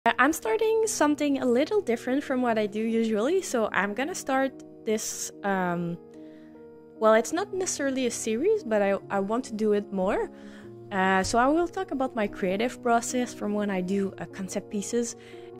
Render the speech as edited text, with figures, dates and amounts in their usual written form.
I'm starting something a little different from what I do usually, so I'm gonna start this, well, it's not necessarily a series, but I want to do it more. So I will talk about my creative process from when I do concept pieces,